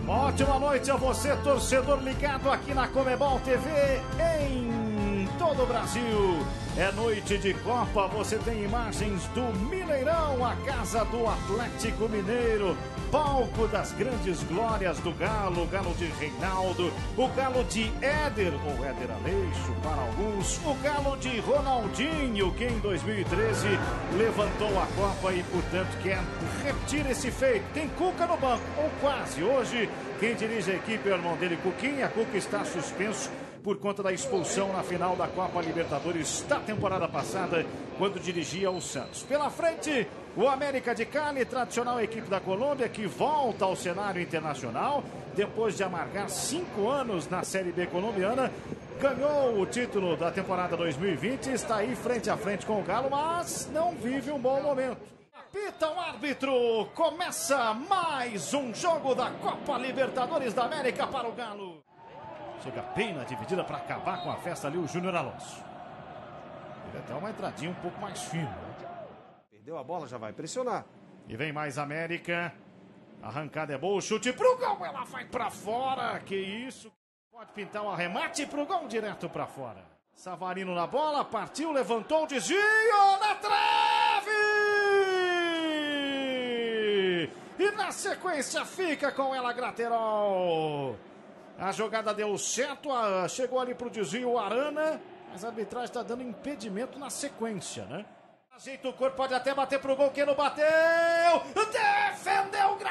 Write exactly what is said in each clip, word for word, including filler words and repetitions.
Ótima noite a você, torcedor ligado aqui na Comebol T V em todo o Brasil. É noite de Copa, você tem imagens do Mineirão, a casa do Atlético Mineiro, palco das grandes glórias do Galo, o Galo de Reinaldo, o Galo de Éder, ou Éder Aleixo para alguns, o Galo de Ronaldinho, que em dois mil e treze levantou a Copa e, portanto, quer repetir esse feito. Tem Cuca no banco, ou quase. Hoje, quem dirige a equipe é o irmão dele, Cuquinha. Cuca está suspenso por conta da expulsão na final da Copa Libertadores da temporada passada, quando dirigia o Santos. Pela frente, o América de Cali, tradicional equipe da Colômbia, que volta ao cenário internacional, depois de amargar cinco anos na Série B colombiana, ganhou o título da temporada dois mil e vinte, está aí frente a frente com o Galo, mas não vive um bom momento. Apita o árbitro, começa mais um jogo da Copa Libertadores da América para o Galo. Chega bem na dividida para acabar com a festa ali o Júnior Alonso. Ele até uma entradinha um pouco mais fina. Perdeu a bola, já vai pressionar. E vem mais América. Arrancada é boa, o chute pro gol, ela vai para fora. Que isso? Pode pintar um arremate pro gol direto para fora. Savarino na bola, partiu, levantou o desvio na trave! E na sequência fica com ela Graterol. A jogada deu certo, chegou ali pro desvio o Arana, mas a arbitragem está dando impedimento na sequência, né? Ajeita o corpo, pode até bater pro gol, que não bateu! Defendeu o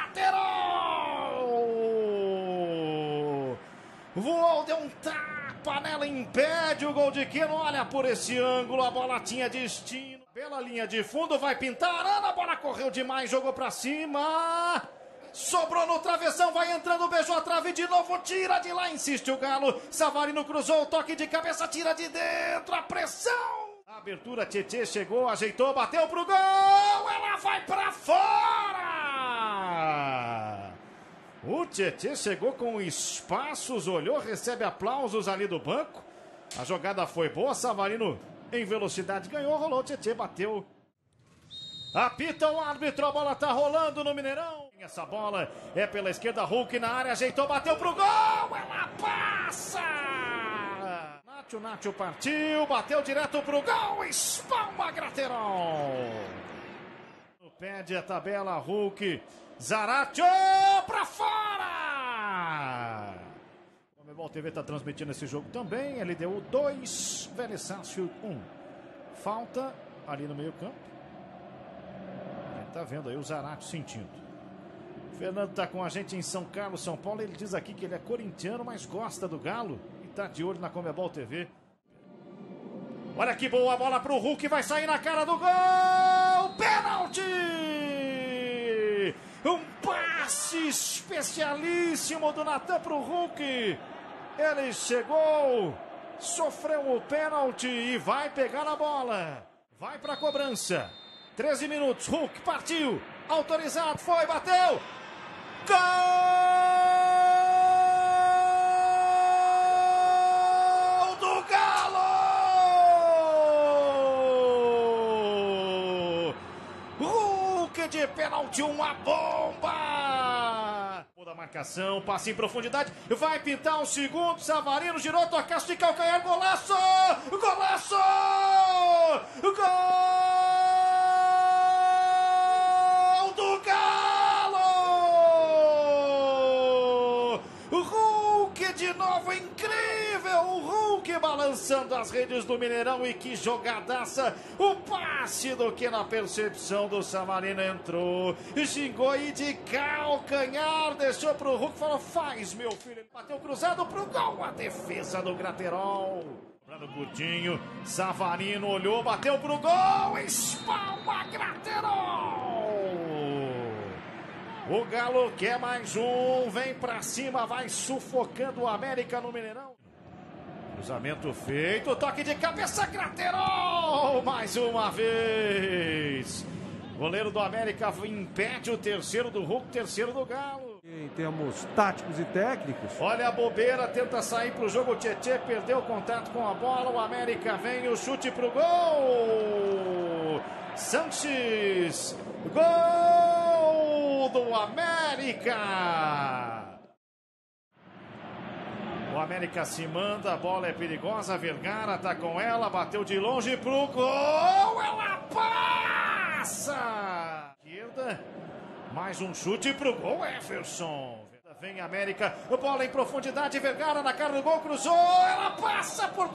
Graterol! Voou, deu um tapa nela, impede o gol de Keno, olha por esse ângulo, a bola tinha destino. Pela linha de fundo, vai pintar, Arana, a bola correu demais, jogou pra cima... Sobrou no travessão, vai entrando, beijou a trave de novo, tira de lá, insiste o Galo. Savarino cruzou, toque de cabeça, tira de dentro, a pressão. A abertura, Tietê chegou, ajeitou, bateu pro gol, ela vai pra fora. O Tietê chegou com espaços, olhou, recebe aplausos ali do banco. A jogada foi boa, Savarino em velocidade ganhou, rolou, Tietê bateu. Apita o árbitro, a bola tá rolando no Mineirão. Essa bola é pela esquerda, Hulk na área, ajeitou, bateu pro gol, ela passa! Nacho, Nacho partiu, bateu direto pro gol, espalma Graterol. Pede a tabela, Hulk, Zarate pra fora! O Comebol T V tá transmitindo esse jogo também, L D U dois, Vélez Sarsfield um. Falta ali no meio campo. Tá vendo aí o Zarate sentindo. O Fernando tá com a gente em São Carlos, São Paulo. Ele diz aqui que ele é corintiano, mas gosta do Galo e tá de olho na Comebol T V. Olha que boa bola pro Hulk, vai sair na cara do gol! Pênalti! Um passe especialíssimo do Natan pro Hulk. Ele chegou, sofreu o pênalti e vai pegar na bola. Vai pra cobrança. treze minutos, Hulk partiu, autorizado, foi, bateu, gol do Galo! Hulk de pênalti, uma bomba! Da marcação, passe em profundidade, vai pintar um segundo, Savarino girou, tocaço de calcanhar, golaço! Golaço! Gol! De novo, incrível, o Hulk balançando as redes do Mineirão e que jogadaça, o passe do que na percepção do Savarino entrou, xingou e de calcanhar, deixou pro Hulk, falou, faz meu filho, ele bateu cruzado pro gol, a defesa do Graterol, cobrando curtinho, Savarino olhou, bateu pro gol, espalma Graterol! O Galo quer mais um, vem pra cima, vai sufocando o América no Mineirão. Cruzamento feito, toque de cabeça, Graterol, mais uma vez. Goleiro do América impede o terceiro do Hulk, terceiro do Galo. Em termos táticos e técnicos. Olha a bobeira, tenta sair pro jogo, o Tietê perdeu o contato com a bola, o América vem, o chute pro gol. Sanches, gol do América! América se manda, a bola é perigosa, Vergara tá com ela, bateu de longe pro gol, ela passa! Esquerda, mais um chute pro gol, Everson. Vem América, bola em profundidade, Vergara na cara do gol, cruzou, ela passa por